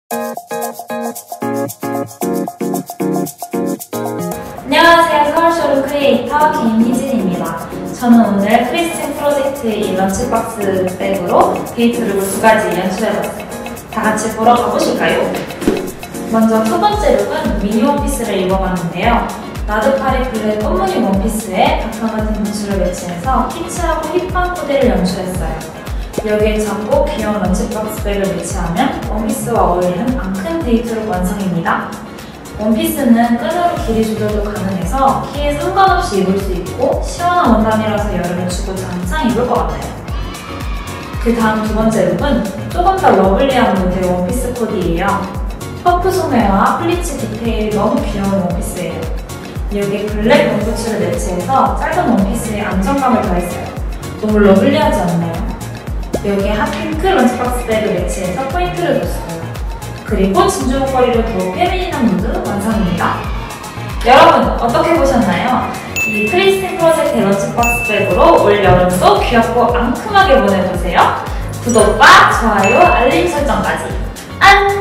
안녕하세요. 서울쇼룸 크리에이터 김희진입니다. 저는 오늘 크리스틴 프로젝트 이 런치박스 백으로 데이트룩을 2가지 연출해봤어요. 다 같이 보러 가보실까요? 먼저 첫 번째 룩은 미니 원피스를 입어봤는데요. 나드파리 블랙 꽃무늬 원피스에 각각 같은 분출을 매치해서 키치하고 힙한 코디를 연출했어요. 여기에 작고 귀여운 런치박스 백을 매치하면 원피스와 어울리는 앙큰 데이트룩 완성입니다. 원피스는 끈으로 길이 조절도 가능해서 키에 상관없이 입을 수 있고 시원한 원단이라서 여름에 주고 장창 입을 것 같아요. 그 다음 두 번째 룩은 조금 더 러블리한 무드의 원피스 코디예요. 퍼프 소매와 플리츠 디테일이 너무 귀여운 원피스예요. 여기에 블랙 롱부츠를 매치해서 짧은 원피스에 안정감을 더했어요. 너무 러블리하지 않나요? 여기에 핫핑크 런치박스 백을 매치해서 포인트를 줬어요. 그리고 진주 목걸이로 더욱 페미닌한 무드 완성입니다. 여러분 어떻게 보셨나요? 이 크리스틴 프로젝트 런치박스 백으로 올 여름도 귀엽고 앙큼하게 보내보세요. 구독과 좋아요, 알림 설정까지. 안녕!